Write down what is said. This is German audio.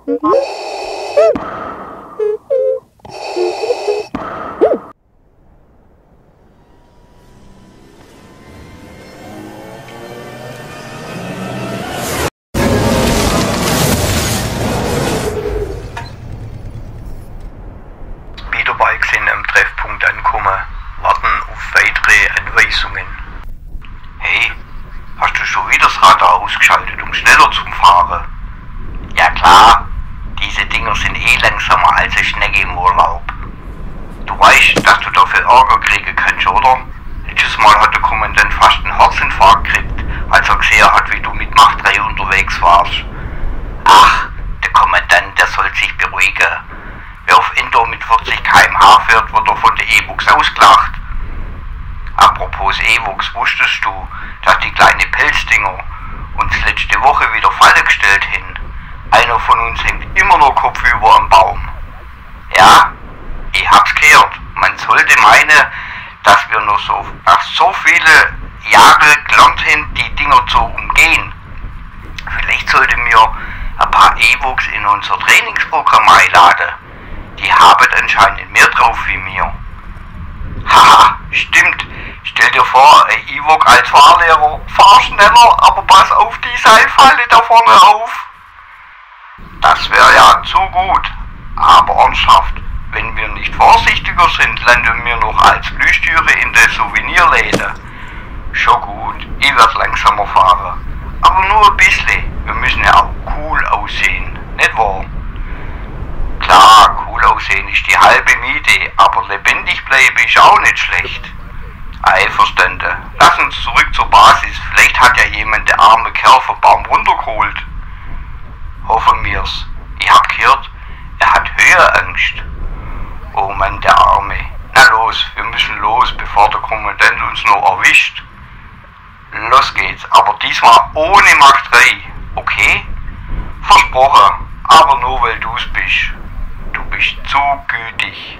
Speederbikes sind am Treffpunkt angekommen, warten auf weitere Anweisungen. Hey, hast du schon wieder das Radar ausgeschaltet, um schneller zu fahren? Ja klar, diese Dinger sind eh langsamer als eine Schnecke im Urlaub. Du weißt, dass du dafür Ärger kriegen kannst, oder? Letztes Mal hat der Kommandant fast einen Herzinfarkt gekriegt, als er gesehen hat, wie du mit Mach 3 unterwegs warst. Ach, der Kommandant, der soll sich beruhigen. Wer auf Indoor mit 40 km/h fährt, wird er von der E-Wux ausgelacht. Apropos E-Wux, wusstest du, dass die kleinen Pelzdinger uns letzte Woche wieder Falle gestellt haben? Einer von uns hängt immer noch kopfüber am Baum. Ja, ich hab's gehört. Man sollte meinen, dass wir noch nach so viele Jahre gelernt haben, die Dinger zu umgehen. Vielleicht sollten wir ein paar E-Wux in unser Trainingsprogramm einladen. Die haben anscheinend mehr drauf wie mir. Haha, stimmt. Stell dir vor, ein E-Wux als Fahrlehrer. Fahr schneller, aber pass auf die Seilfalle da vorne auf. Das wäre ja zu gut. Aber ernsthaft, wenn wir nicht vorsichtiger sind, landen wir noch als Plüschtüre in der Souvenirläden. Schon gut, ich werde langsamer fahren. Aber nur ein bisschen. Wir müssen ja auch cool aussehen, nicht wahr? Klar, cool aussehen ist die halbe Miete, aber lebendig bleiben ist auch nicht schlecht. Einverstanden. Lass uns zurück zur Basis. Vielleicht hat ja jemand den armen Kerl vom Baum runtergeholt. Hoffen wir's. Ich hab gehört, er hat Höhenangst. Oh Mann, der Arme. Na los, wir müssen los, bevor der Kommandant uns noch erwischt. Los geht's, aber diesmal ohne Mach 3, okay? Versprochen, aber nur weil du's bist. Du bist zu gütig.